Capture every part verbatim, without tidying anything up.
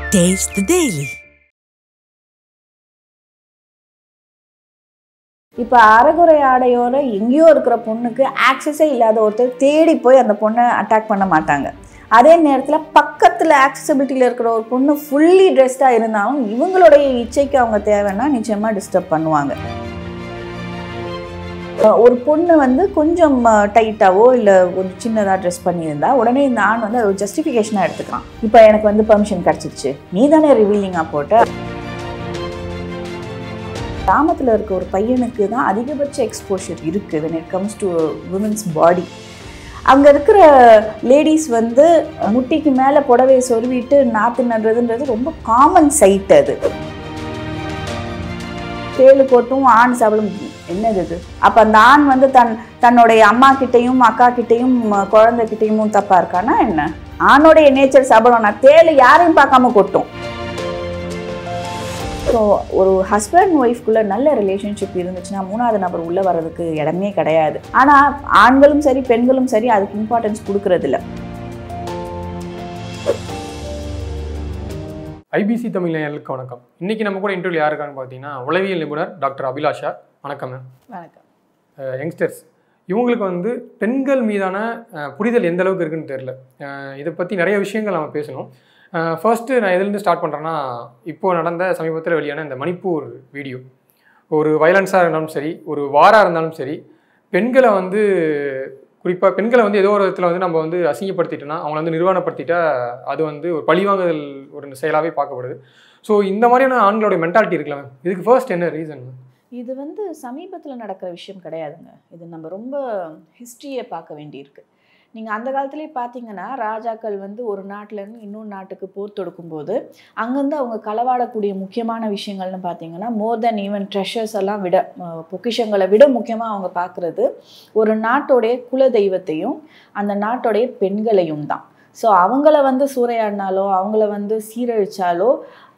Taste the Daily. இப்போ அரைகுறை ஆடையோட எங்கேயோ இருக்கிற பொண்ணுக்கு ஆக்சஸே இல்லாத ஒருத்தர் தேடி போய் அந்த பொண்ணை அட்டாக் பண்ண மாட்டாங்க. அதே நேரத்தில் பக்கத்தில் ஆக்சசிபிலிட்டியில் இருக்கிற ஒரு பொண்ணு ஃபுல்லி ட்ரெஸ்டாக இருந்தாலும் இவங்களுடைய இச்சைக்கு அவங்க தேவைன்னா நிச்சயமாக டிஸ்டர்ப் பண்ணுவாங்க. ஒரு பொண்ணு வந்து கொஞ்சம் டைட்டாவோ இல்லை கொஞ்சம் சின்னதாக ட்ரெஸ் பண்ணியிருந்தா உடனே இந்த ஆண் வந்து அது ஒரு ஜஸ்டிஃபிகேஷனாக எடுத்துக்கலாம். இப்போ எனக்கு வந்து பெர்மிஷன் கிடச்சிருச்சு, நீ தானே ரிவீலிங்காக போட்ட. கிராமத்தில் இருக்க ஒரு பையனுக்கு தான் அதிகபட்ச எக்ஸ்போஷர் இருக்குது when it comes to women's body. அங்கே இருக்கிற லேடிஸ் வந்து முட்டிக்கு மேலே புடவையை சொருவிட்டு நாற்று நடுறதுன்றது ரொம்ப காமன் சைட். அது தேழு கொட்டும் ஆண் சாப்பிடும் என்னது இது. அப்போ அந்த ஆண் வந்து தன் தன்னுடைய அம்மா கிட்டையும் அக்கா கிட்டையும் குழந்தைகிட்டையும் தப்பாக இருக்கானா என்ன? ஆணோடைய நேச்சர் சாப்பிடணும்னா தேழு யாரையும் பார்க்காம கொட்டும். ஸோ ஒரு ஹஸ்பண்ட் ஒய்ஃப்குள்ளே நல்ல ரிலேஷன்ஷிப் இருந்துச்சுன்னா மூணாவது நபர் உள்ளே வர்றதுக்கு இடமே கிடையாது. ஆனால் ஆண்களும் சரி பெண்களும் சரி அதுக்கு இம்பார்ட்டன்ஸ் கொடுக்கறதில்ல. ஐபிசி தமிழ் நேயர்களுக்கு வணக்கம். இன்றைக்கி நம்ம கூட இன்டர்வியூ யாருக்கான்னு பார்த்தீங்கன்னா உளவியல் நிபுணர் டாக்டர் அபிலாஷா. வணக்கம் மேம். வணக்கம். யங்ஸ்டர்ஸ் இவங்களுக்கு வந்து பெண்கள் மீதான புரிதல் எந்த அளவுக்கு இருக்குன்னு தெரியல. இதை பற்றி நிறைய விஷயங்கள் நம்ம பேசணும். ஃபர்ஸ்ட்டு நான் எதுலேருந்து ஸ்டார்ட் பண்ணுறேன்னா, இப்போது நடந்த சமீபத்தில் வெளியான இந்த மணிப்பூர் வீடியோ, ஒரு வயலன்ஸாக இருந்தாலும் சரி, ஒரு வாராக இருந்தாலும் சரி, பெண்களை வந்து குறிப்பாக பெண்களை வந்து ஏதோ ஒரு விதத்தில் வந்து நம்ம வந்து அசிங்கப்படுத்திட்டோன்னா, அவங்கள வந்து நிர்வாணப்படுத்திட்டா அது வந்து ஒரு பழிவாங்குதல் ஒரு செயலாகவே பார்க்கப்படுது. ஸோ இந்த மாதிரியான ஆண்களோட மென்டாலிட்டி இருக்குல்ல மேம், இதுக்கு ஃபர்ஸ்ட் என்ன ரீசன்? இது வந்து சமீபத்தில் நடக்கிற விஷயம் கிடையாதுங்க. இது நம்ம ரொம்ப ஹிஸ்ட்ரியை பார்க்க வேண்டியிருக்கு. நீங்கள் அந்த காலத்துலேயே பார்த்தீங்கன்னா ராஜாக்கள் வந்து ஒரு நாட்டிலேருந்து இன்னொரு நாட்டுக்கு போர் தொடுக்கும்போது அங்கேருந்து அவங்க களவாடக்கூடிய முக்கியமான விஷயங்கள்னு பார்த்தீங்கன்னா மோர் தென் ஈவன் ட்ரெஷர்ஸ் எல்லாம் விட பொக்கிஷங்களை விட முக்கியமாக அவங்க பார்க்குறது ஒரு நாட்டோடைய குல தெய்வத்தையும் அந்த நாட்டோடைய பெண்களையும் தான். ஸோ அவங்கள வந்து சூறையாடினாலோ அவங்கள வந்து சீரழித்தாலோ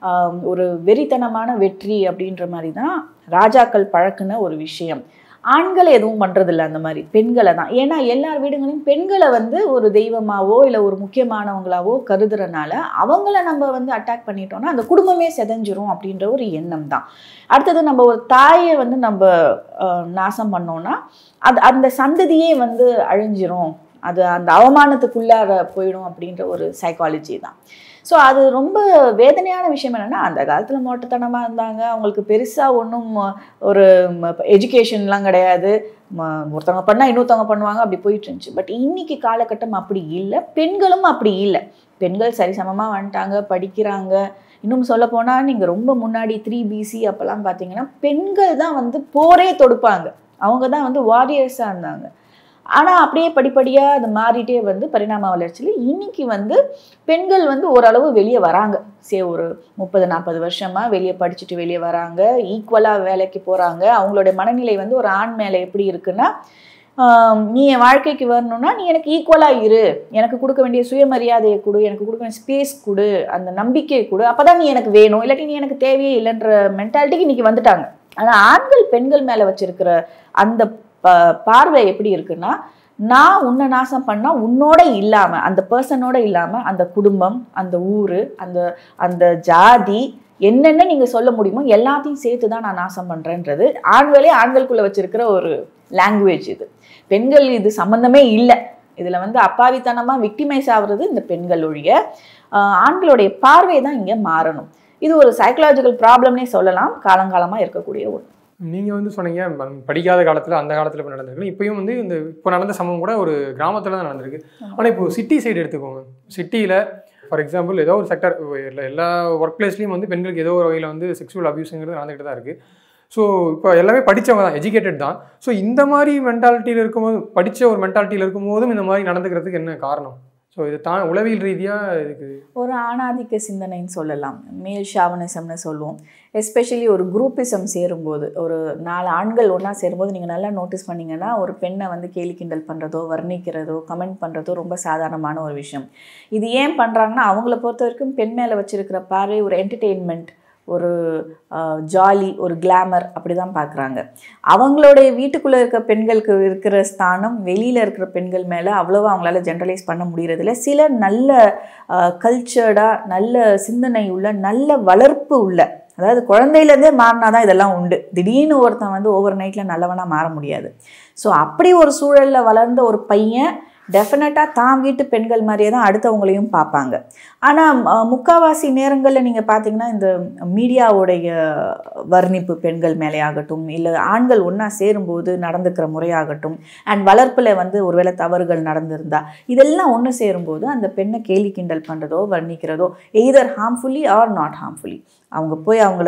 ஒரு வெறித்தனமான வெற்றி அப்படின்ற மாதிரி தான் ராஜாக்கள் பழக்கின ஒரு விஷயம். ஆண்கள் எதுவும் பண்ணுறதில்ல அந்த மாதிரி, பெண்களை தான். ஏன்னா எல்லார் வீடுகளையும் பெண்களை வந்து ஒரு தெய்வமாவோ இல்லை ஒரு முக்கியமானவங்களாவோ கருதுறனால அவங்கள நம்ம வந்து அட்டாக் பண்ணிட்டோம்னா அந்த குடும்பமே செதஞ்சிரும் அப்படின்ற ஒரு எண்ணம் தான். அடுத்தது நம்ம ஒரு தாயை வந்து நம்ம நாசம் பண்ணோன்னா அது அந்த சந்ததியே வந்து அழிஞ்சிரும், அது அந்த அவமானத்துக்குள்ளார போயிடும் அப்படின்ற ஒரு சைக்காலஜி தான். ஸோ அது ரொம்ப வேதனையான விஷயம் என்னென்னா, அந்த காலத்தில் மோட்டத்தனமாக இருந்தாங்க, அவங்களுக்கு பெருசாக ஒன்றும் ஒரு எஜுகேஷன்லாம் கிடையாது, ஒருத்தவங்க பண்ணால் இன்னொருத்தவங்க பண்ணுவாங்க, அப்படி போயிட்டு இருந்துச்சு. பட் இன்னைக்கு காலகட்டம் அப்படி இல்லை, பெண்களும் அப்படி இல்லை. பெண்கள் சரிசமமாக வந்துட்டாங்க, படிக்கிறாங்க. இன்னும் சொல்ல போனால் நீங்கள் ரொம்ப முன்னாடி த்ரீ பிசி அப்போல்லாம் பார்த்தீங்கன்னா பெண்கள் தான் வந்து போரே தொடுப்பாங்க, அவங்க தான் வந்து வாரியர்ஸாக இருந்தாங்க. ஆனால் அப்படியே படிப்படியாக அது மாறிட்டே வந்து பரிணாம வளர்ச்சியில் இன்றைக்கி வந்து பெண்கள் வந்து ஓரளவு வெளியே வராங்க. சே ஒரு முப்பது நாற்பது வருஷமாக வெளியே படிச்சுட்டு வெளியே வராங்க, ஈக்குவலாக வேலைக்கு போகிறாங்க. அவங்களுடைய மனநிலை வந்து ஒரு ஆண் மேலே எப்படி இருக்குன்னா, நீ என் வாழ்க்கைக்கு வரணும்னா நீ எனக்கு ஈக்குவலாக இரு, எனக்கு கொடுக்க வேண்டிய சுயமரியாதையை கொடு, எனக்கு கொடுக்க வேண்டிய ஸ்பேஸ் கொடு, அந்த நம்பிக்கையை கொடு, அப்போ தான் நீ எனக்கு வேணும், இல்லாட்டி நீ எனக்கு தேவையே இல்லைன்ற மென்டாலிட்டிக்கு இன்றைக்கி வந்துட்டாங்க. ஆனால் ஆண்கள் பெண்கள் மேலே வச்சிருக்கிற அந்த பார்வை எப்படி இருக்குன்னா, நான் உன்னை நாசம் பண்ணால் உன்னோட இல்லாமல் அந்த பர்சனோட இல்லாமல் அந்த குடும்பம், அந்த ஊர், அந்த அந்த ஜாதி என்னென்ன நீங்கள் சொல்ல முடியுமோ எல்லாத்தையும் சேர்த்து தான் நான் நாசம் பண்ணுறேன்றது ஆண்களே ஆண்களுக்குள்ளே வச்சிருக்கிற ஒரு லாங்குவேஜ். இது பெண்கள் இது சம்மந்தமே இல்லை. இதில் வந்து அப்பாவித்தனமாக விக்டிமைஸ் ஆகுறது இந்த பெண்கள் ஒழிய ஆண்களுடைய பார்வை தான் இங்கே மாறணும். இது ஒரு சைக்கலாஜிக்கல் ப்ராப்ளம்னே சொல்லலாம், காலங்காலமாக இருக்கக்கூடிய ஒன்று. நீங்கள் வந்து சொன்னீங்க படிக்காத காலத்தில் அந்த காலத்தில் இப்போ நடந்திருக்கு, இப்போயும் வந்து இந்த இப்போ நடந்த சம்பவம் கூட ஒரு கிராமத்தில் தான் நடந்திருக்கு. ஆனால் இப்போ சிட்டி சைடு எடுத்துக்கோங்க, சிட்டியில் ஃபார் எக்ஸாம்பிள் ஏதோ ஒரு செக்டர் இல்லை, எல்லா ஒர்க் பிளேஸ்லேயும் வந்து பெண்களுக்கு ஏதோ ஒரு வகையில் வந்து செக்ஷுவல் அபியூஸுங்கிறது நடந்துகிட்டு தான் இருக்குது. ஸோ இப்போ எல்லாமே படித்தவங்க தான், எஜுகேட்டட் தான். ஸோ இந்த மாதிரி மென்டாலிட்டியில் இருக்கும்போது, படித்த ஒரு மென்டாலிட்டியில் இருக்கும்போதும் இந்த மாதிரி நடந்துக்கிறதுக்கு என்ன காரணம்? ஸோ இது தான் உளவியல் ரீதியாக இதுக்கு ஒரு ஆணாதிக்க சிந்தனைன்னு சொல்லலாம், மேல் ஷாவனிசம்னு சொல்லுவோம். எஸ்பெஷலி ஒரு குரூப்பிசம் சேரும்போது, ஒரு நாலு ஆண்கள் ஒன்றா சேரும்போது நீங்கள் நல்லா நோட்டீஸ் பண்ணிங்கன்னா ஒரு பெண்ணை வந்து கேலி கிண்டல் பண்ணுறதோ வர்ணிக்கிறதோ கமெண்ட் பண்ணுறதோ ரொம்ப சாதாரணமான ஒரு விஷயம். இது ஏன் பண்ணுறாங்கன்னா அவங்கள பொறுத்த வரைக்கும் பெண் மேலே வச்சுருக்கிற பார்வை ஒரு என்டர்டெயின்மெண்ட், ஒரு ஜாலி, ஒரு கிளாமர் அப்படி தான் பார்க்குறாங்க. அவங்களுடைய வீட்டுக்குள்ளே இருக்க பெண்களுக்கு இருக்கிற ஸ்தானம் வெளியில் இருக்கிற பெண்கள் மேலே அவ்வளோவா அவங்களால ஜென்ரலைஸ் பண்ண முடியறதில்ல. சில நல்ல கல்ச்சர்டாக, நல்ல சிந்தனை உள்ள, நல்ல வளர்ப்பு உள்ள, அதாவது குழந்தையிலேருந்தே மாறினா தான் இதெல்லாம் உண்டு. திடீர்னு ஒருத்தன் வந்து ஓவர் நைட்டில் நல்லவனாக மாற முடியாது. ஸோ அப்படி ஒரு சூழலில் வளர்ந்த ஒரு பையன் டெஃபினட்டாக தான் வீட்டு பெண்கள் மாதிரியே தான் அடுத்தவங்களையும் பார்ப்பாங்க. ஆனால் முக்கால்வாசி நேரங்களில் நீங்கள் பார்த்தீங்கன்னா இந்த மீடியாவுடைய வர்ணிப்பு பெண்கள் மேலே ஆகட்டும், இல்லை ஆண்கள் ஒன்றா சேரும்போது நடந்துக்கிற முறையாகட்டும், அண்ட் வளர்ப்பில் வந்து ஒருவேளை தவறுகள் நடந்திருந்தா இதெல்லாம் ஒன்று சேரும்போது அந்த பெண்ணை கேலி கிண்டல் பண்ணுறதோ வர்ணிக்கிறதோ either harmfully or not harmfully, அவங்க போய் அவங்கள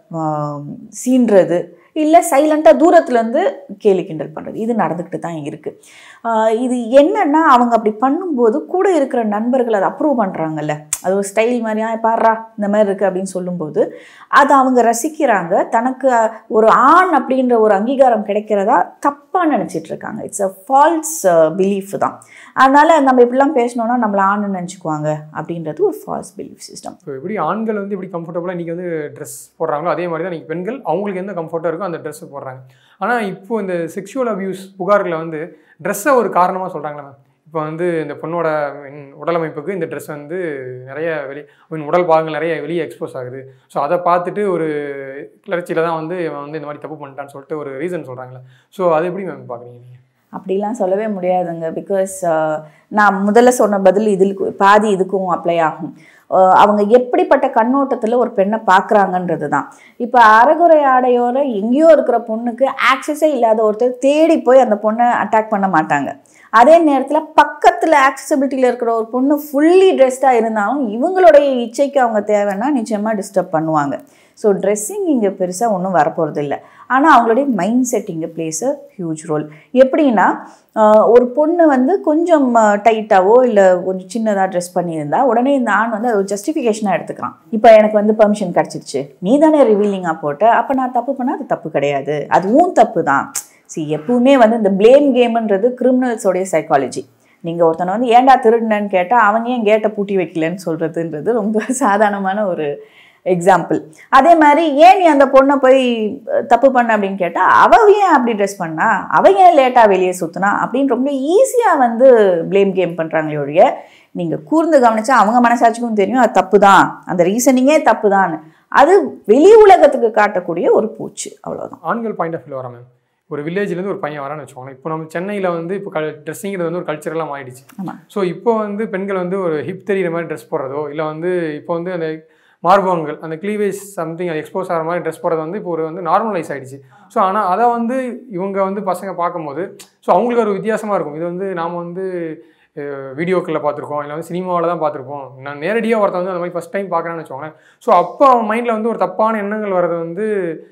சீன்றது இல்லை சைலண்ட்டாக தூரத்துலேருந்து கேலி கிண்டல் பண்ணுறது, இது நடந்துக்கிட்டு தான் இருக்குது. இது என்னென்னா அவங்க அப்படி பண்ணும்போது கூட இருக்கிற நண்பர்கள் அதை அப்ரூவ் பண்ணுறாங்கல்ல, அது ஒரு ஸ்டைல் மாதிரியா பாடுறா இந்த மாதிரி இருக்குது அப்படின்னு சொல்லும்போது அதை அவங்க ரசிக்கிறாங்க. தனக்கு ஒரு ஆண் அப்படின்ற ஒரு அங்கீகாரம் கிடைக்கிறதா தப்பாக நினச்சிட்ருக்காங்க. இட்ஸ் அ ஃபால்ஸ் பிலீஃப் தான். அதனால் நம்ம இப்படிலாம் பேசினோன்னா நம்மளை ஆண் நினச்சிக்குவாங்க அப்படின்றது ஒரு ஃபால்ஸ் பிலீஃப் சிஸ்டம். ஸோ எப்படி ஆண்கள் வந்து எப்படி கம்ஃபர்டபுளாக இன்றைக்கி வந்து ட்ரெஸ் போடுறாங்களோ அதே மாதிரி தான் இன்றைக்கி பெண்கள் அவங்களுக்கு எந்த கம்ஃபர்ட்டாக இருக்கோ அந்த ட்ரெஸ்ஸு போடுறாங்க. ஆனால் இப்போது இந்த செக்ஷுவல் அபியூஸ் புகார்களை வந்து ட்ரெஸ்ஸை ஒரு காரணமாக சொல்கிறாங்களே மேம். இப்போ வந்து இந்த பொண்ணோட உடலமைப்புக்கு இந்த ட்ரெஸ் வந்து நிறைய வெளி உடல் பாகங்கள் நிறைய வெளியே எக்ஸ்போஸ் ஆகுது. ஸோ அதை பார்த்துட்டு ஒரு கிளர்ச்சியில் தான் வந்து இவன் வந்து இந்த மாதிரி தப்பு பண்ணிட்டான்னு சொல்லிட்டு ஒரு ரீசன் சொல்கிறாங்களே. ஸோ அது எப்படி மேம் பார்க்குறீங்க நீங்கள்? அப்படிலாம் சொல்லவே முடியாதுங்க. பிகாஸ் நான் முதல்ல சொன்ன பதில் இதில் பாதி இதுக்கும் அப்ளை ஆகும். அவங்க எப்படிப்பட்ட கண்ணோட்டத்தில் ஒரு பெண்ணை பார்க்குறாங்கன்றது தான். இப்போ அரைகுறை ஆடையோட எங்கேயோ இருக்கிற பொண்ணுக்கு ஆக்சஸே இல்லாத ஒருத்தர் தேடி போய் அந்த பொண்ணை அட்டாக் பண்ண மாட்டாங்க. அதே நேரத்தில் பக்கத்தில் ஆக்சசிபிலிட்டியில் இருக்கிற ஒரு பொண்ணு ஃபுல்லி ட்ரெஸ்டாக இருந்தாலும் இவங்களுடைய இச்சைக்கு அவங்க தேவைன்னா நிச்சயமாக டிஸ்டர்ப் பண்ணுவாங்க. ஸோ ட்ரெஸ்ஸிங் இங்கே பெருசாக ஒன்றும் வரப்போகிறது இல்லை. ஆனால் அவங்களுடைய மைண்ட் செட் இங்கே பிளேஸ் அ ஹியூஜ் ரோல். எப்படின்னா ஒரு பொண்ணு வந்து கொஞ்சம் டைட்டாவோ இல்லை கொஞ்சம் சின்னதாக ட்ரெஸ் பண்ணியிருந்தா உடனே இந்த ஆண் வந்து அது ஒரு ஜஸ்டிஃபிகேஷனாக எடுத்துக்கிறான். இப்போ எனக்கு வந்து பெர்மிஷன் கிடச்சிருச்சு, நீ தானே ரிவீலிங்காக போட்ட, அப்போ நான் தப்பு பண்ணால் அது தப்பு கிடையாது, அதுவும் தப்பு தான். சி எப்பவுமே வந்து இந்த பிளேம் கேம்ன்றது கிரிமினல்ஸோடைய சைக்காலஜி. நீங்கள் ஒருத்தனை வந்து ஏன்டா திருடுனன்னு கேட்டால் அவங்க ஏன் கேட்டை பூட்டி வைக்கலன்னு சொல்கிறதுன்றது ரொம்ப சாதாரணமான ஒரு எக்ஸாம்பிள். அதே மாதிரி ஏன் நீ அந்த பொண்ணை போய் தப்பு பண்ண அப்படின்னு கேட்டால் அவள் ஏன் அப்படி ட்ரெஸ் பண்ணா, அவள் ஏன் லேட்டாக வெளியே சுற்றினா அப்படின்னு ரொம்ப ஈஸியாக வந்து பிளேம் கேம் பண்ணுறாங்களே ஒழிய நீங்கள் கூர்ந்து கவனிச்சா அவங்க மனசாட்சிக்கும் தெரியும் அது தப்பு தான், அந்த ரீசனிங்கே தப்பு தான். அது வெளி உலகத்துக்கு காட்டக்கூடிய ஒரு பூச்சு, அவ்வளோதான். ஆண்கள் பாயிண்ட் ஆஃப் வியூ வரா மேம். ஒரு வில்லேஜ்லேருந்து ஒரு பையன் வரான்னு வச்சுக்கோங்க. இப்போ நம்ம சென்னையில் வந்து இப்போ க ட்ரெஸ்ஸிங்கிறது வந்து ஒரு கல்ச்சரெல்லாம் ஆகிடுச்சு. ஸோ இப்போ வந்து பெண்கள் வந்து ஒரு ஹிப் தெரிகிற மாதிரி ட்ரெஸ் போடுறதோ இல்லை வந்து இப்போ வந்து அந்த மார்பகங்கள் அந்த க்ளீவேஜ் சம்திங் அது எக்ஸ்போஸ் ஆகிற மாதிரி ட்ரெஸ் போடுறது வந்து இப்போ ஒரு வந்து நார்மலைஸ் ஆகிடுச்சு. ஸோ ஆனால் அதை வந்து இவங்க வந்து பசங்க பார்க்கும்போது ஸோ அவங்களுக்கு ஒரு வித்தியாசமாக இருக்கும். இது வந்து நாம் வந்து வீடியோக்களில் பார்த்துருக்கோம், இல்லை வந்து சினிமாவில் தான் பார்த்துருப்போம். நான் நேரடியாக ஒருத்தன் வந்து அந்த மாதிரி ஃபஸ்ட் டைம் பார்க்குறேன்னு வச்சுக்கோங்களேன். ஸோ அப்போ அவன் மைண்டில் வந்து ஒரு தப்பான எண்ணங்கள் வர்றது வந்து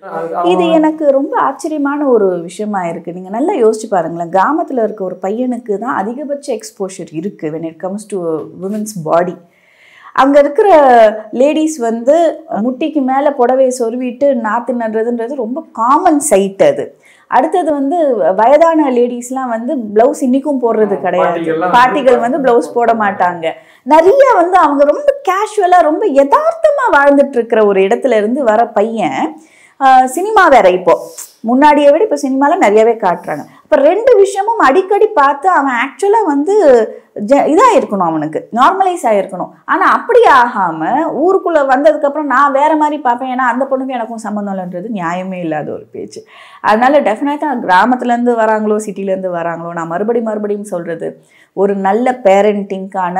இது எனக்கு ரொம்ப ஆச்சரியமான ஒரு விஷயமா இருக்குது. நீங்கள் நல்லா யோசிச்சு பாருங்களேன். கிராமத்தில் இருக்க ஒரு பையனுக்கு தான் அதிகபட்ச எக்ஸ்போஷர் இருக்குது when it comes to women's body. அங்கே இருக்கிற லேடிஸ் வந்து முட்டிக்கு மேலே புடவையை சொருவிட்டு நாற்று நடுறதுன்றது ரொம்ப காமன் சைட். அது அடுத்தது வந்து வயதான லேடிஸ்லாம் வந்து ப்ளவுஸ் இன்றைக்கும் போடுறது கிடையாது. பாட்டிகள் வந்து ப்ளவுஸ் போட மாட்டாங்க. நிறைய வந்து அவங்க ரொம்ப கேஷுவலாக ரொம்ப யதார்த்தமாக வாழ்ந்துட்டு இருக்கிற ஒரு இடத்துல இருந்து வர பையன் சினிமா வேற இப்போ முன்னாடியை விட இப்போ சினிமாவில் நிறையவே காட்டுறாங்க. இப்போ ரெண்டு விஷயமும் அடிக்கடி பார்த்து அவன் ஆக்சுவலாக வந்து ஜ இதாக இருக்கணும், அவனுக்கு நார்மலைஸ் ஆகிருக்கணும். ஆனால் அப்படி ஆகாமல் ஊருக்குள்ளே வந்ததுக்கப்புறம் நான் வேறு மாதிரி பார்ப்பேன், ஏன்னா அந்த பொண்ணுக்கும் எனக்கும் சம்மந்தம் இல்லைன்றது நியாயமே இல்லாத ஒரு பேச்சு. அதனால டெஃபினட்டாக கிராமத்துலேருந்து வராங்களோ சிட்டிலேருந்து வராங்களோ, நான் மறுபடியும் மறுபடியும் சொல்கிறது ஒரு நல்ல பேரண்டிங்கான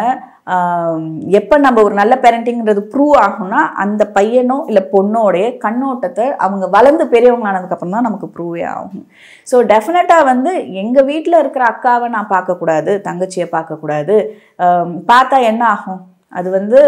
எப்போ நம்ம ஒரு நல்ல பேரண்டிங்கிறது ப்ரூவ் ஆகும்னா அந்த பையனோ இல்லை பொண்ணோடைய கண்ணோட்டத்தை அவங்க வளர்ந்து பெரியவங்களானதுக்கப்புறம் தான் நமக்கு ப்ரூவே ஆகும். ஸோ டெஃபினட்டாக வந்து எங்கள் வீட்டில் இருக்கிற அக்காவை நான் பார்க்கக்கூடாது, தங்கச்சியை பார்க்கக்கூடாது. பார்த்தா என்ன ஆகும், அது வந்து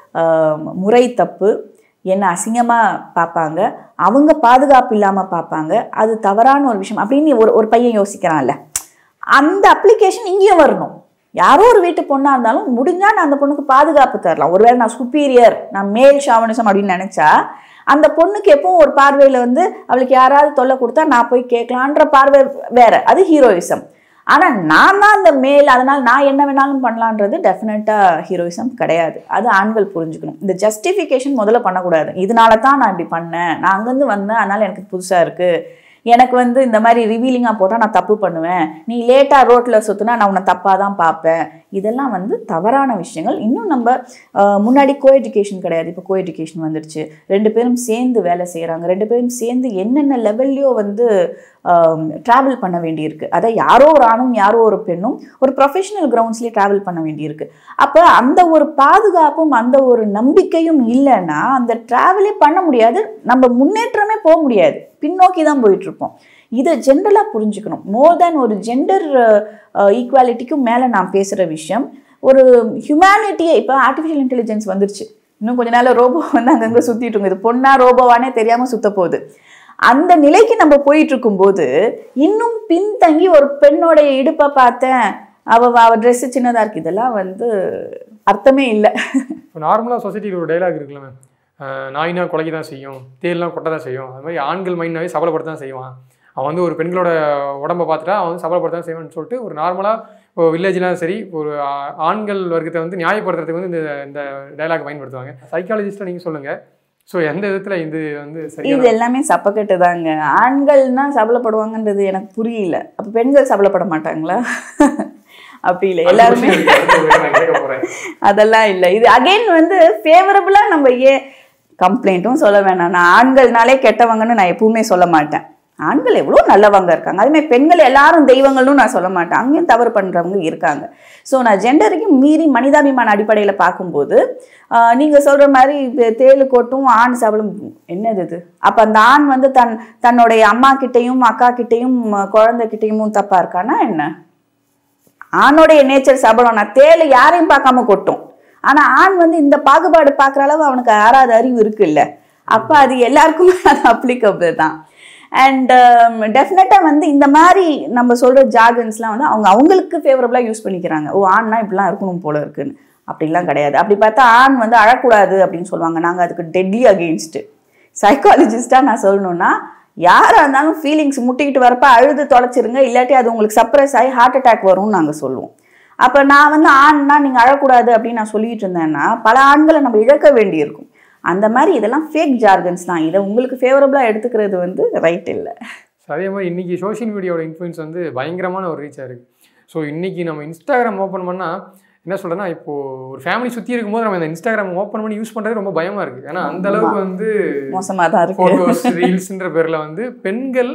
முறை தப்பு, என்ன அசிங்கமாக பார்ப்பாங்க, அவங்க பாதுகாப்பு இல்லாமல் பார்ப்பாங்க, அது தவறான ஒரு விஷயம் அப்படின்னு ஒரு ஒரு பையன் யோசிக்கிறான்ல, அந்த அப்ளிகேஷன் இங்கேயும் வரணும். யாரோ ஒரு வீட்டு பொண்ணாக இருந்தாலும் முடிஞ்சால் நான் அந்த பொண்ணுக்கு பாதுகாப்பு தரலாம். ஒருவேளை நான் சுப்பீரியர், நான் மேல் ஷாவனிசம் அப்படின்னு நினச்சா அந்த பொண்ணுக்கு எப்பவும் ஒரு பார்வையில் வந்து அவளுக்கு யாராவது தொல்லை கொடுத்தா நான் போய் கேட்கலான்ற பார்வை வேற, அது ஹீரோயிசம். ஆனால் நான் தான் அந்த மேல், அதனால் நான் என்ன வேணாலும் பண்ணலான்றது டெஃபினட்டாக ஹீரோயிசம் கிடையாது. அது ஆண்கள் புரிஞ்சுக்கணும். இந்த ஜஸ்டிஃபிகேஷன் முதல்ல பண்ணக்கூடாது. இதனால தான் நான் இப்படி பண்ணேன், நான் அங்கேருந்து வந்தேன், அதனால் எனக்கு புதுசாக இருக்குது, எனக்கு வந்து இந்த மாதிரி ரிவீலிங்காக போட்டால் நான் தப்பு பண்ணுவேன், நீ லேட்டாக ரோட்டில் சுற்றினா நான் உன்னை தப்பாக தான் பார்ப்பேன், இதெல்லாம் வந்து தவறான விஷயங்கள். இன்னும் நம்ம முன்னாடி கோ எஜுகேஷன் கிடையாது, இப்போ கோ எஜுகேஷன் வந்துடுச்சு. ரெண்டு பேரும் சேர்ந்து வேலை செய்கிறாங்க, ரெண்டு பேரும் சேர்ந்து என்னென்ன லெவல்லையோ வந்து ட்ராவல் பண்ண வேண்டியிருக்கு. அதை யாரோ ஒரு ஆணும் யாரோ ஒரு பெண்ணும் ஒரு ப்ரொஃபஷனல் கிரவுண்ட்ஸ்லேயே ட்ராவல் பண்ண வேண்டியிருக்கு. அப்போ அந்த ஒரு பாதுகாப்பும் அந்த ஒரு நம்பிக்கையும் இல்லைன்னா அந்த ட்ராவலே பண்ண முடியாது, நம்ம முன்னேற்றமே போக முடியாது, பின்னோக்கி தான் போயிட்டுருப்போம். இதை ஜென்ரலாக புரிஞ்சுக்கணும். மோர் தேன் ஒரு ஜெண்டர் ஈக்குவாலிட்டிக்கும் மேலே நான் பேசுகிற விஷயம் ஒரு ஹியூமனிட்டியே. இப்போ ஆர்டிஃபிஷியல் இன்டெலிஜென்ஸ் வந்துருச்சு, இன்னும் கொஞ்ச நாள் ரோபோ வந்து அங்கங்கே சுற்றிட்டு இருக்கும், இது பொண்ணா ரோபோவானே தெரியாமல் சுத்த போகுது. அந்த நிலைக்கு நம்ம போயிட்டு இருக்கும்போது இன்னும் பின்தங்கி ஒரு பெண்ணோடைய இடுப்பை பார்த்தேன், அவ அவ ட்ரெஸ்ஸு சின்னதாக இருக்குது, இதெல்லாம் வந்து அர்த்தமே இல்லை. இப்போ நார்மலாக சொசைட்டியில் ஒரு டைலாக் இருக்குல்ல மேம், நாயினா கொலைக்கு தான் செய்யும், தேல்லாம் கொட்ட தான் செய்யும், அது மாதிரி ஆண்கள் மைண்டாவே சபலப்படுத்த தான் செய்வான், அவன் வந்து ஒரு பெண்களோட உடம்பை பார்த்துட்டா அவன் வந்து சபலப்படுத்த தான் செய்வான்னு சொல்லிட்டு ஒரு நார்மலாக இப்போ வில்லேஜ்லாம் சரி ஒரு ஆண்கள் வர்க்கத்தை வந்து நியாயப்படுத்துறதுக்கு வந்து இந்த இந்த டைலாக் பயன்படுத்துவாங்க. சைக்காலஜிஸ்ட்டாக நீங்கள் சொல்லுங்கள், ஸோ எந்த விதத்தில் இது வந்து சரி? இது எல்லாமே சப்பக்கட்டு தாங்க. ஆண்கள்னா சபலப்படுவாங்கன்றது எனக்கு புரியல, அப்போ பெண்கள் சபலப்பட மாட்டாங்களா? அப்படி இல்லை, எல்லாருமே அதெல்லாம் இல்லை. இது அகெயின் வந்து ஃபேவரபுளாக நம்ம ஏன் கம்ப்ளைண்ட்டும் சொல்ல வேணாம். நான் ஆண்கள்னாலே கெட்டவங்கன்னு நான் எப்பவுமே சொல்ல மாட்டேன். ஆண்கள் எவ்வளோ நல்லவங்க இருக்காங்க, அதுமாதிரி பெண்கள் எல்லாரும் தெய்வங்கள்னு நான் சொல்ல மாட்டேன், அங்கேயும் தவறு பண்ணுறவங்க இருக்காங்க. ஸோ நான் ஜெண்டரையும் மீறி மனிதாபிமான அடிப்படையில் பார்க்கும்போது நீங்கள் சொல்கிற மாதிரி தேளு கோட்டும் ஆண் சபலம் என்னது இது? அப்போ அந்த ஆண் வந்து தன் தன்னுடைய அம்மா கிட்டையும் அக்கா கிட்டையும் குழந்தைகிட்டையும் தப்பாக இருக்கானா என்ன? ஆணோடைய நேச்சர் சபலம், நான் தேளு யாரையும் பார்க்காம கொட்டும், ஆனால் ஆண் வந்து இந்த பாகுபாடு பார்க்குற அளவு அவனுக்கு ஆறாத அறிவு இருக்குல்ல, அப்போ அது எல்லாருக்குமே அது அப்ளிகபிள் தான். அண்ட் டெஃபினட்டாக வந்து இந்த மாதிரி நம்ம சொல்கிற ஜார்கன்ஸ்லாம் வந்து அவங்க அவங்களுக்கு ஃபேவரபுளாக யூஸ் பண்ணிக்கிறாங்க. ஓ ஆண்னா இப்படிலாம் இருக்கணும் போல இருக்குன்னு. அப்படிலாம் கிடையாது. அப்படி பார்த்தா ஆண் வந்து அழக்கூடாது அப்படின்னு சொல்லுவாங்க, நாங்கள் அதுக்கு டெட்லி அகெயின்ஸ்ட்டு. சைக்காலஜிஸ்டாக நான் சொல்லணுன்னா யாராக இருந்தாலும் ஃபீலிங்ஸ் முட்டிக்கிட்டு வரப்போ அழுது தொலைச்சிருங்க, இல்லாட்டி அது உங்களுக்கு சப்ரஸ் ஆகி ஹார்ட் அட்டாக் வரும்னு நாங்கள் சொல்லுவோம். அப்போ நான் வந்து ஆண்னா நீங்கள் அழக்கூடாது அப்படின்னு நான் சொல்லிட்டு இருந்தேன்னா பல ஆண்களை நம்ம இழக்க வேண்டியிருக்கும். அந்த மாதிரி இதெல்லாம் ஃபேக் ஜார்கன்ஸ் தான். இதை உங்களுக்கு ஃபேவரபுளாக எடுத்துக்கிறது வந்து ரைட் இல்லை. அதே மாதிரி இன்றைக்கி சோஷியல் மீடியாவோட இன்ஃப்ளூயன்ஸ் வந்து பயங்கரமான ஒரு ரீச்சாக இருக்குது. ஸோ இன்றைக்கி நம்ம இன்ஸ்டாகிராம் ஓப்பன் பண்ணால் என்ன சொல்கிறேன்னா, இப்போது ஒரு ஃபேமிலி சுற்றி இருக்கும்போது நம்ம இந்த இன்ஸ்டாகிராம் ஓப்பன் பண்ணி யூஸ் பண்ணுறது ரொம்ப பயமாக இருக்குது. ஏன்னா அந்த அளவுக்கு வந்து மோசமாக தான் இருக்குது. ஃபோட்டோஸ் ரீல்ஸுன்ற பேரில் வந்து பெண்கள்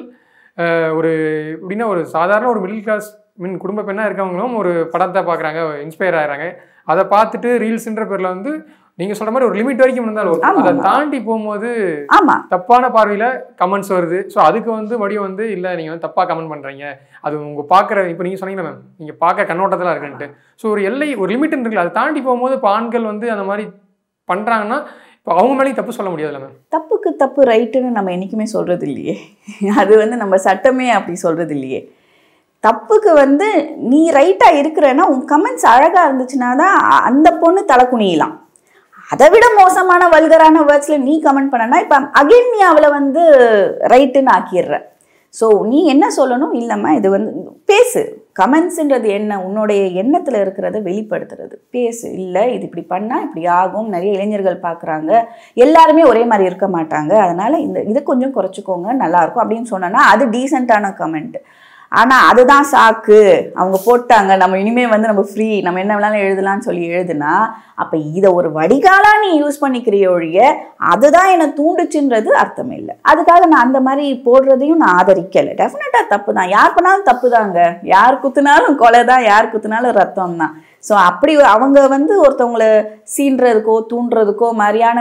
ஒரு எப்படின்னா ஒரு சாதாரண ஒரு மிடில் கிளாஸ் மீன் குடும்ப பெண்ணாக இருக்கவங்களும் ஒரு படத்தை பார்க்குறாங்க, இன்ஸ்பயர் ஆகிறாங்க. அதை பார்த்துட்டு ரீல்ஸுன்ற பேரில் வந்து நீங்கள் சொல்கிற மாதிரி ஒரு லிமிட் வரைக்கும் இருந்தாலும் அதை தாண்டி போகும்போது தப்பான பார்வையில் கமெண்ட்ஸ் வருது. ஸோ அதுக்கு வந்து மறுபடியும் வந்து இல்லை நீங்கள் வந்து தப்பாக கமெண்ட் பண்ணுறீங்க, அது உங்கள் பார்க்குற இப்போ நீங்கள் சொன்னீங்கன்னா மேம் நீங்கள் பார்க்க கண்ணோட்டத்தில் இருக்குன்ட்டு. ஸோ ஒரு எல்லை ஒரு லிமிட் இருக்குல்ல, அதை தாண்டி போகும்போது இப்போ ஆண்கள் வந்து அந்த மாதிரி பண்ணுறாங்கன்னா இப்போ அவங்க மேலேயும் தப்பு சொல்ல முடியாதுல்ல மேம்? தப்புக்கு தப்பு ரைட்டுன்னு நம்ம என்றைக்குமே சொல்கிறது இல்லையே, அது வந்து நம்ம சட்டமே அப்படி சொல்கிறது இல்லையே. தப்புக்கு வந்து நீ ரைட்டாக இருக்கிறேன்னா உன் கமெண்ட்ஸ் அழகாக இருந்துச்சுன்னா தான் அந்த பொண்ணு தலை குனியலாம். அதை விட மோசமான வல்கரான வேர்ட்ஸில் நீ கமெண்ட் பண்ணனா இப்போ அகெயின் நீ அவளை வந்து ரைட்டுன்னு ஆக்கிடுற. ஸோ நீ என்ன சொல்லணும், இல்லைம்மா இது வந்து பேசு. கமெண்ட்ஸுன்றது என்ன, உன்னுடைய எண்ணத்தில் இருக்கிறத வெளிப்படுத்துறது, பேசு. இல்லை இது இப்படி பண்ணால் இப்படி ஆகும், நிறைய இளைஞர்கள் பார்க்குறாங்க, எல்லாருமே ஒரே மாதிரி இருக்க மாட்டாங்க, அதனால் இந்த இதை கொஞ்சம் குறைச்சிக்கோங்க நல்லாயிருக்கும் அப்படின்னு சொன்னோன்னா அது டீசெண்டான கமெண்ட். ஆனால் அதுதான் சாக்கு, அவங்க போட்டாங்க நம்ம இனிமேல் வந்து நம்ம ஃப்ரீ, நம்ம என்ன வேணாலும் எழுதலாம்னு சொல்லி எழுதுனா அப்போ இதை ஒரு வடிகாலாக நீ யூஸ் பண்ணிக்கிறிய ஒழிய அதுதான் என்னை தூண்டுச்சுன்றது அர்த்தம் இல்லை. அதுக்காக நான் அந்த மாதிரி போடுறதையும் நான் ஆதரிக்கலை. டெஃபினட்டாக தப்பு தான், யார் பண்ணாலும் தப்பு தாங்க, யார் குத்துனாலும் கொலை தான், யார் குத்துனாலும் ரத்தம் தான். ஸோ அப்படி அவங்க வந்து ஒருத்தவங்களை சீன்றதுக்கோ தூண்டுறதுக்கோ மாதிரியான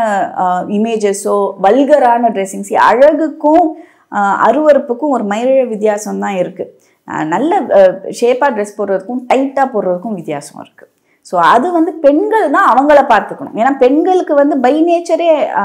இமேஜஸோ வல்கரான ட்ரெஸ்ஸிங்ஸோ அழகுக்கும் அருவறுப்புக்கும் ஒரு மைழ வித்தியாசம் தான் இருக்குது. நல்ல ஷேப்பாக ட்ரெஸ் போடுறதுக்கும் டைட்டாக போடுறதுக்கும் வித்தியாசம் இருக்குது. ஸோ அது வந்து பெண்கள் தான் அவங்கள பார்த்துக்கணும். ஏன்னா பெண்களுக்கு வந்து பை நேச்சரே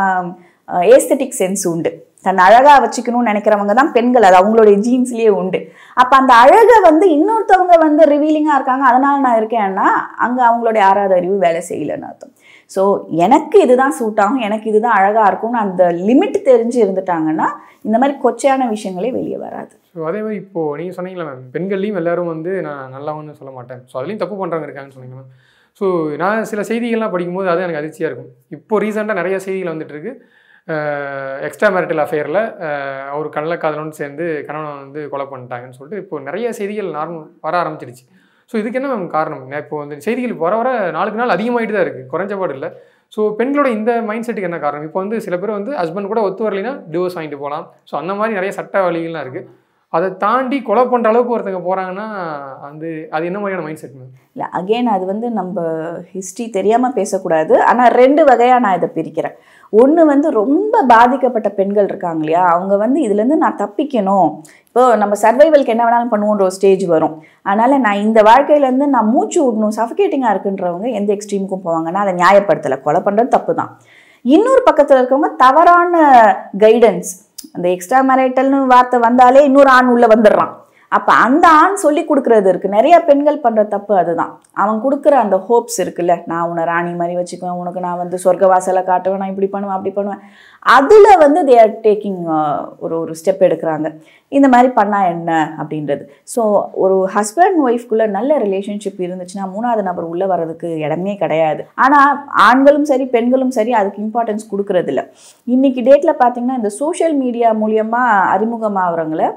ஏஸ்தட்டிக் சென்ஸ் உண்டு, தன்னை அழகாக வச்சுக்கணும்னு நினைக்கிறவங்க தான் பெண்கள், அது அவங்களுடைய ஜீன்ஸ்லேயே உண்டு. அப்போ அந்த அழகை வந்து இன்னொருத்தவங்க வந்து ரிவீலிங்காக இருக்காங்க அதனால் நான் இருக்கேன்னா அங்கே அவங்களுடைய ஆறாவது அறிவு வேலை செய்யலைன்னு அர்த்தம். ஸோ எனக்கு இதுதான் சூட் ஆகும், எனக்கு இதுதான் அழகாக இருக்கும்னு அந்த லிமிட் தெரிஞ்சு இருந்துட்டாங்கன்னா இந்த மாதிரி கொச்சையான விஷயங்களே வெளியே வராது. ஸோ அதே மாதிரி இப்போது நீங்கள் சொன்னீங்களா மேம், பெண்கள்லையும் எல்லோரும் வந்து நான் நல்லவன்னு சொல்ல மாட்டேன், ஸோ அதுலேயும் தப்பு பண்ணுறவங்க இருக்காங்கன்னு சொன்னீங்க மேம். ஸோ நான் சில செய்திகள்லாம் படிக்கும்போது அது எனக்கு அதிர்ச்சியாக இருக்கும். இப்போது ரீசெண்டாக நிறைய செய்திகள் வந்துட்டுருக்கு. எக்ஸ்ட்ரா மேரிட்டல் அஃபேரில் அவர் கள்ளக்காதலோடு சேர்ந்து கணவனை வந்து கொலை பண்ணிட்டாங்கன்னு சொல்லிட்டு இப்போ நிறைய செய்திகள் நார்மல் வர ஆரம்பிச்சிடுச்சு. ஸோ இதுக்கு என்ன மேம் காரணம்? இப்போ வந்து செய்திகள் வர வர நாளுக்கு நாள் அதிகமாகிட்டு தான் இருக்குது, குறைஞ்சபாடு இல்லை. ஸோ பெண்களோட இந்த மைண்ட் செட்டுக்கு என்ன காரணம்? இப்போ வந்து சில பேர் வந்து ஹஸ்பண்ட் கூட ஒத்து வரலைன்னா டிவோர்ஸ் வாங்கிட்டு போகலாம். ஸோ அந்த மாதிரி நிறைய சட்ட வழிகள்லாம் இருக்குது. அதை தாண்டி கொலை பண்ணுற அளவுக்கு ஒருத்தங்க போகிறாங்கன்னா வந்து அது என்ன மாதிரியான மைண்ட் செட் மேம்? இல்லை, அகெயின் அது வந்து நம்ம ஹிஸ்ட்ரி தெரியாமல் பேசக்கூடாது. ஆனால் ரெண்டு வகையாக நான் இதை பிரிக்கிறேன். ஒன்று வந்து ரொம்ப பாதிக்கப்பட்ட பெண்கள் இருக்காங்க இல்லையா, அவங்க வந்து இதுலேருந்து நான் தப்பிக்கணும், இப்போ நம்ம சர்வைவலுக்கு என்ன வேணாலும் பண்ணுவோன்ற ஒரு ஸ்டேஜ் வரும். அதனால் நான் இந்த வாழ்க்கையிலேருந்து நான் மூச்சு விடணும், சஃபகேட்டிங்காக இருக்குன்றவங்க எந்த எக்ஸ்ட்ரீமுக்கும் போவாங்கன்னா அதை நியாயப்படுத்தலை, கொலை பண்ணுறது தப்பு தான். இன்னொரு பக்கத்தில் இருக்கவங்க தவறான கைடன்ஸ், அந்த எக்ஸ்ட்ரா மேரிட்டல்னு வார்த்தை வந்தாலே இன்னொரு ஆண் உள்ளே வந்துடுறான். அப்போ அந்த ஆண் சொல்லி கொடுக்குறது இருக்குது. நிறைய பெண்கள் பண்ணுற தப்பு அதுதான். அவன் கொடுக்குற அந்த ஹோப்ஸ் இருக்குல்ல, நான் உன்னை ராணி மாதிரி வச்சுக்குவேன், உனக்கு நான் வந்து சொர்க்க வாசலை காட்டுவேன், நான் இப்படி பண்ணுவேன் அப்படி பண்ணுவேன், அதில் வந்து தே ஆர் டேக்கிங் ஒரு ஒரு ஸ்டெப் எடுக்கிறாங்க, இந்த மாதிரி பண்ணால் என்ன அப்படின்றது. ஸோ ஒரு ஹஸ்பண்ட் ஒய்ஃப்குள்ளே நல்ல ரிலேஷன்ஷிப் இருந்துச்சுன்னா மூணாவது நபர் உள்ளே வர்றதுக்கு இடமே கிடையாது. ஆனால் ஆண்களும் சரி பெண்களும் சரி அதுக்கு இம்பார்ட்டன்ஸ் கொடுக்குறதில்ல. இன்றைக்கி டேட்டில் பார்த்திங்கன்னா இந்த சோஷியல் மீடியா மூலியமாக அறிமுகமாகறவங்கள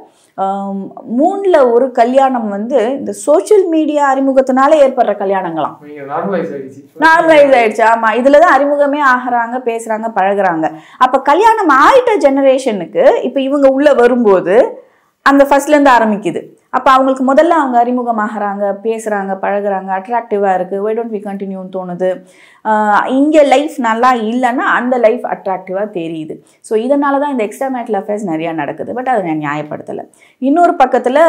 மூணில் ஒரு கல்யாணம் வந்து இந்த சோஷியல் மீடியா அறிமுகத்தினால ஏற்படுற கல்யாணங்களாம் நார்மலைஸ் ஆயிடுச்சு. ஆமாம், இதில் தான் அறிமுகமே ஆகிறாங்க, பேசுகிறாங்க, பழகுறாங்க. அப்போ கல்யாணம் ஆயிட்ட ஜெனரேஷனுக்கு இப்போ இவங்க உள்ளே வரும்போது அந்த ஃபர்ஸ்ட்லேருந்து ஆரம்பிக்குது. அப்போ அவங்களுக்கு முதல்ல அவங்க அறிமுகமாகறாங்க, பேசுகிறாங்க, பழகுறாங்க, அட்ராக்டிவாக இருக்குது, ஒய் டோன்ட் வி கண்டினியூன்னு தோணுது. இங்கே லைஃப் நல்லா இல்லைன்னா அந்த லைஃப் அட்ராக்டிவாக தெரியுது. ஸோ இதனால தான் இந்த எக்ஸ்ட்ரா மேரிட்டல் அஃபேர்ஸ் நிறையா நடக்குது. பட் அதை நான் நியாயப்படுத்தலை. இன்னொரு பக்கத்தில்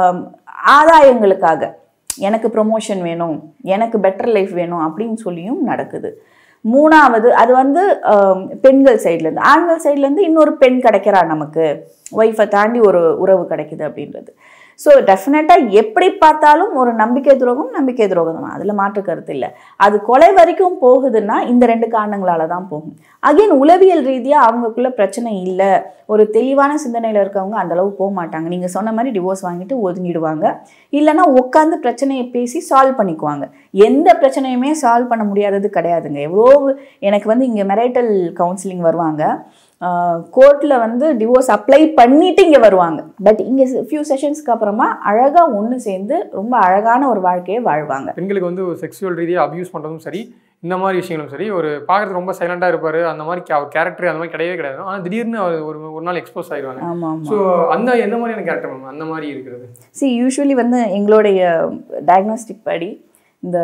ஆதாயங்களுக்காக எனக்கு ப்ரொமோஷன் வேணும், எனக்கு பெட்டர் லைஃப் வேணும் அப்படின்னு சொல்லியும் நடக்குது. மூணாவது அது வந்து பெண்கள் சைட்லேருந்து. ஆண்கள் சைட்லேருந்து இன்னொரு பெண் கிடைக்கிறா, நமக்கு ஒய்ஃபை தாண்டி ஒரு உறவு கிடைக்குது அப்படின்றது. ஸோ டெஃபினட்டாக எப்படி பார்த்தாலும் ஒரு நம்பிக்கை துரோகம் நம்பிக்கை துரோகம் தான், அதில் மாற்று கருத்து இல்லை. அது கொலை வரைக்கும் போகுதுன்னா இந்த ரெண்டு காரணங்களால தான் போகும். அகெயின் உளவியல் ரீதியாக அவங்களுக்குள்ள பிரச்சனை இல்லை, ஒரு தெளிவான சிந்தனையில் இருக்கவங்க அந்தளவு போக மாட்டாங்க. நீங்கள் சொன்ன மாதிரி டிவோர்ஸ் வாங்கிட்டு ஒதுங்கிடுவாங்க, இல்லைனா உட்காந்து பிரச்சனையை பேசி சால்வ் பண்ணிக்குவாங்க. எந்த பிரச்சனையுமே சால்வ் பண்ண முடியாதது கிடையாதுங்க. எவ்வளோ எனக்கு வந்து இங்கே மெரைட்டல் கவுன்சிலிங் வருவாங்க, கோர்ட்டில் வந்து டிவோர்ஸ் அப்ளை பண்ணிட்டு இங்கே வருவாங்க. பட் இங்கே ஃபியூ செஷன்ஸ்க்கு அப்புறமா அழகாக ஒன்று சேர்ந்து ரொம்ப அழகான ஒரு வாழ்க்கையை வாழ்வாங்க. பெண்களுக்கு வந்து ஒரு செக்ஸுவல் ரீதியாக அப்யூஸ் பண்ணுறதும் சரி, இந்த மாதிரி விஷயங்களும் சரி, ஒரு பார்க்குறது ரொம்ப சைலண்டாக இருப்பார், அந்த மாதிரி அவர் கேரக்டர் அந்த மாதிரி கிடையவே கிடையாது. ஆனால் திடீர்னு அவர் ஒரு ஒரு நாள் எக்ஸ்போஸ் ஆகிடுவாங்க. ஆமாம். ஸோ அந்த எந்த மாதிரியான கேரக்டர் மேம் அந்த மாதிரி இருக்கிறது? சி யூஸ்வலி வந்து எங்களுடைய டயக்னோஸ்டிக் படி இந்த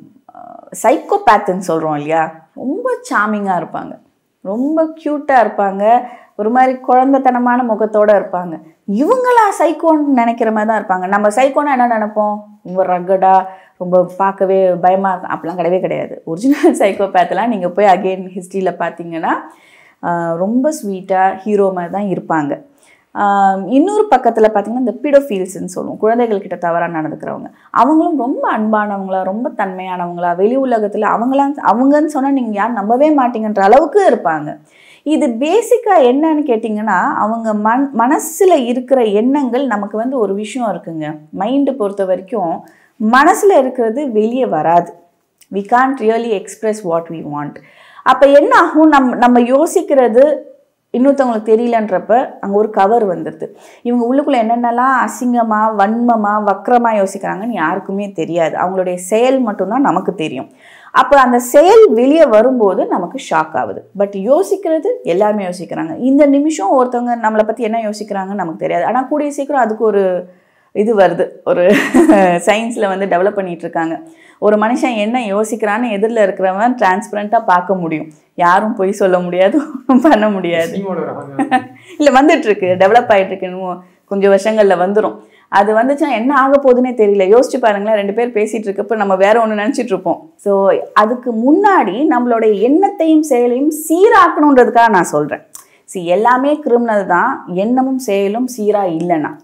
சைக்கோபேத்துன்னு சொல்கிறோம் இல்லையா, ரொம்ப சாமிங்காக இருப்பாங்க, ரொம்ப க்யூட்டாக இருப்பாங்க, ஒரு மாதிரி குழந்தைத்தனமான முகத்தோடு இருப்பாங்க. இவங்களா சைக்கோன்னு நினைக்கிற மாதிரி தான் இருப்பாங்க. நம்ம சைக்கோன்னா என்ன நினைப்போம், ரொம்ப ரக்கடாக, ரொம்ப பார்க்கவே பயமாக இருக்கும், அப்படிலாம் கிடையவே கிடையாது. ஒரிஜினல் சைக்கோபேத்தெலாம் நீங்கள் போய் அகெயின் ஹிஸ்ட்ரியில் பார்த்தீங்கன்னா ரொம்ப ஸ்வீட்டாக ஹீரோ மாதிரி தான் இருப்பாங்க. இன்னொரு பக்கத்தில் பார்த்திங்கன்னா இந்த பீடோஃபீல்ஸ்ன்னு சொல்லுவோம், குழந்தைகள்கிட்ட தவறாக நடந்துக்கிறவங்க. அவங்களும் ரொம்ப அன்பானவங்களா, ரொம்ப தன்மையானவங்களா, வெளி உலகத்தில் அவங்களாம் அவங்கன்னு சொன்னால் நீங்கள் யாரும் நம்பவே மாட்டீங்கன்ற அளவுக்கு இருப்பாங்க. இது பேசிக்காக என்னன்னு கேட்டிங்கன்னா, அவங்க மண் மனசில் இருக்கிற எண்ணங்கள், நமக்கு வந்து ஒரு விஷயம் இருக்குங்க, மைண்டு பொறுத்த வரைக்கும் மனசில் இருக்கிறது வெளியே வராது. We can't really express what we want. அப்போ என்ன ஆகும், நம் நம்ம யோசிக்கிறது இன்னொருத்தவங்களுக்கு தெரியலன்றப்ப அங்கே ஒரு கவர் வந்துடுது. இவங்க உள்ளுக்குள்ளே என்னென்னலாம் அசிங்கமாக, வன்மமாக, வக்கரமாக யோசிக்கிறாங்கன்னு யாருக்குமே தெரியாது. அவங்களுடைய செயல் மட்டும்தான் நமக்கு தெரியும். அப்போ அந்த செயல் வெளியே வரும்போது நமக்கு ஷாக் ஆகுது. பட் யோசிக்கிறது எல்லாருமே யோசிக்கிறாங்க. இந்த நிமிஷம் ஒருத்தவங்க நம்மளை பற்றி என்ன யோசிக்கிறாங்கன்னு நமக்கு தெரியாது. ஆனால் கூடிய சீக்கிரம் அதுக்கு ஒரு இது வருது, ஒரு சயின்ஸில் வந்து டெவலப் பண்ணிகிட்ருக்காங்க. ஒரு மனுஷன் என்ன யோசிக்கிறான்னு எதிரில் இருக்கிறவன் டிரான்ஸ்பரண்ட்டாக பார்க்க முடியும். யாரும் பொய் சொல்ல முடியாது, ஒன்றும் பண்ண முடியாது. இல்லை வந்துட்டுருக்கு, டெவலப் ஆகிட்டுருக்கு, இன்னும் கொஞ்சம் வருஷங்களில் வந்துடும். அது வந்துச்சுன்னா என்ன ஆக போகுதுன்னே தெரியல. யோசிச்சு பாருங்களேன், ரெண்டு பேர் பேசிகிட்டு இருக்கப்போ நம்ம வேற ஒன்று நினச்சிட்டு இருப்போம். ஸோ அதுக்கு முன்னாடி நம்மளுடைய எண்ணத்தையும் செயலையும் சீராக்கணுன்றதுக்காக நான் சொல்கிறேன். சி எல்லாமே கிரிமினல் தான், எண்ணமும் செயலும் சீராக இல்லைன்னா.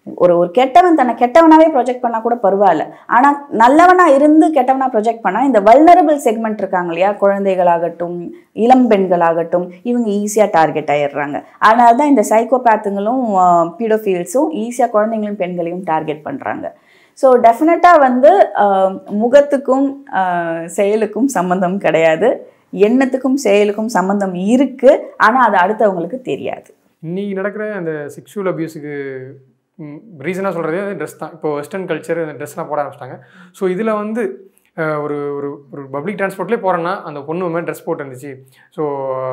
ஒரு ஒரு கெட்டவன் தன்னை கெட்டவனாவே ப்ரொஜெக்ட் பண்ணால் கூட பரவாயில்ல. ஆனால் நல்லவனாக இருந்து கெட்டவனாக ப்ரொஜெக்ட் பண்ணால் இந்த வல்னரபிள் செக்மெண்ட் இருக்காங்க இல்லையா, குழந்தைகளாகட்டும் இளம் பெண்களாகட்டும், இவங்க ஈஸியாக டார்கெட் ஆகிடுறாங்க. அதனால தான் இந்த சைக்கோபேத்துங்களும் பீடோஃபீல்ஸும் ஈஸியாக குழந்தைங்களையும் பெண்களையும் டார்கெட் பண்ணுறாங்க. ஸோ டெஃபினட்டாக வந்து முகத்துக்கும் செயலுக்கும் சம்மந்தம் கிடையாது, எண்ணத்துக்கும் செயலுக்கும் சம்மந்தம் இருக்குது. ஆனால் அது அடுத்தவங்களுக்கு தெரியாது. இன்னைக்கு நடக்கிற அந்த செக்ஷுவல் அபியூஸுக்கு ரீசனாக சொல்கிறதே வந்து ட்ரெஸ் தான். இப்போ வெஸ்டர்ன் கல்ச்சர் அந்த ட்ரெஸ்லாம் போட ஆரம்பிச்சிட்டாங்க. ஸோ இதில் வந்து ஒரு ஒரு ஒரு பப்ளிக் டிரான்ஸ்போர்ட்லேயே போகிறேன்னா அந்த பொண்ணு மாதிரி ட்ரெஸ் போட்டு இருந்துச்சு. ஸோ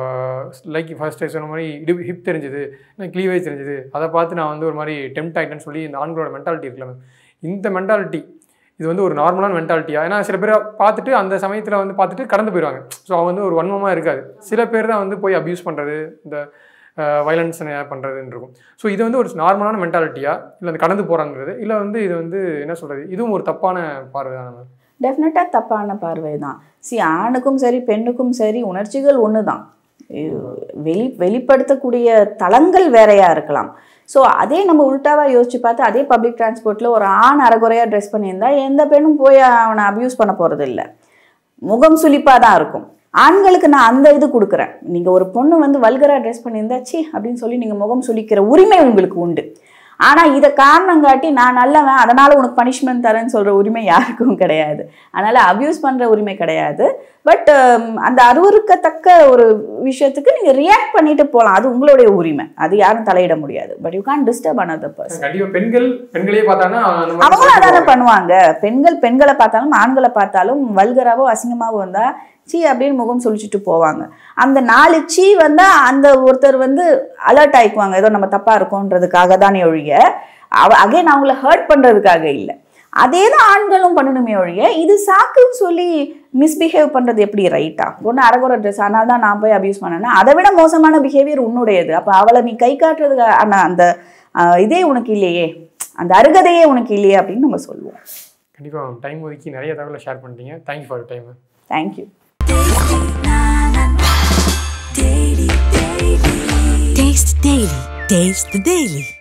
லைக் ஃபர்ஸ்ட் சொன்ன மாதிரி இடு ஹிப் தெரிஞ்சுது, க்ளீவேஜ் தெரிஞ்சுது, அதை பார்த்து நான் வந்து ஒரு மாதிரி டெம்ட் ஆகிட்டேன்னு சொல்லி இந்த ஆண்களோட மென்டாலிட்டி இருக்குல்ல, இந்த மென்டாலிட்டி இது வந்து ஒரு நார்மலான மென்டாலிட்டியா? ஏன்னா சில பேரை பார்த்துட்டு அந்த சமயத்தில் வந்து பார்த்துட்டு கடந்து போயிடுவாங்க. ஸோ அவங்க வந்து ஒரு வன்மமாக இருக்காது. சில பேர் தான் வந்து போய் அப்யூஸ் பண்ணுறது, இந்த வயலன்ஸ் பண்ணுறதுன்னு இருக்கும். ஸோ இது வந்து ஒரு நார்மலான மென்டாலிட்டியா, இல்லை அந்த கடந்து போகிறாங்கிறது, இல்லை வந்து இது வந்து என்ன சொல்கிறது, இதுவும் ஒரு தப்பான பார்வை தான்? நம்ம டெஃபினட்டாக தப்பான பார்வை தான். சி ஆணுக்கும் சரி பெண்ணுக்கும் சரி உணர்ச்சிகள் ஒன்று தான், வெளி வெளிப்படுத்தக்கூடிய தளங்கள் வேறையாக இருக்கலாம். ஸோ அதே நம்ம உள்டாவாக யோசிச்சு பார்த்து அதே பப்ளிக் டிரான்ஸ்போர்ட்டில் ஒரு ஆண் அரைகுறையாக ட்ரெஸ் பண்ணியிருந்தா எந்த பெண்ணும் போய் அவனை அப்யூஸ் பண்ண போகிறது இல்லை, முகம் சுளிப்பாக தான் இருக்கும். ஆண்களுக்கு நான் அந்த இது கொடுக்குறேன். நீங்கள் ஒரு பொண்ணு வந்து வல்கராக ட்ரெஸ் பண்ணியிருந்தா சி அப்படின்னு சொல்லி நீங்கள் முகம் சுளிக்கிற உரிமை உங்களுக்கு உண்டு. ஆனால் இதை காரணம் காட்டி நான் நல்லவன் அதனால் உனக்கு பனிஷ்மெண்ட் தரேன்னு சொல்கிற உரிமை யாருக்கும் கிடையாது. அதனால் அப்யூஸ் பண்ணுற உரிமை கிடையாது. பட் அந்த அருவருக்கத்தக்க ஒரு விஷயத்துக்கு நீங்கள் ரியாக்ட் பண்ணிட்டு போகலாம், அது உங்களுடைய உரிமை, அது யாரும் தலையிட முடியாது. But you can't disturb another person. பெண்கள் பெண்களே பார்த்தாங்கன்னா அவங்களும் அதானே பண்ணுவாங்க. பெண்கள் பெண்களை பார்த்தாலும் ஆண்களை பார்த்தாலும் வல்கராவோ அசிங்கமாவோ வந்தால் சீ அப்படின்னு முகம் சொல்லிச்சுட்டு போவாங்க. அந்த நாலு சீ வந்தால் அந்த ஒருத்தர் வந்து அலர்ட் ஆகிக்குவாங்க, ஏதோ நம்ம தப்பாக இருக்கோன்றதுக்காக தானே ஒழிய அவ அகைன் அவங்கள ஹர்ட் பண்ணுறதுக்காக இல்லை. அதே தான் ஆண்களும் பண்ணணுமே ஒழிய இது சாக்குன்னு சொல்லி மிஸ்பிஹேவ் பண்ணுறது எப்படி ரைட்டா? ஒன்று அரகுற ட்ரெஸ் ஆனால் தான் நான் போய் அப்யூஸ் பண்ணேன்னா அதை விட மோசமான பிஹேவியர் உன்னுடையது. அப்போ அவளை நீ கை காட்டுறதுக்கு ஆனால் அந்த இதே உனக்கு இல்லையே, அந்த அருகதையே உனக்கு இல்லையே அப்படின்னு நம்ம சொல்லுவோம். கண்டிப்பாக டைம் ஒதுக்கி நிறைய தகவலை ஷேர் பண்ணிட்டீங்க. Thank you for time. Thank you. Taste Daily. Taste the Daily.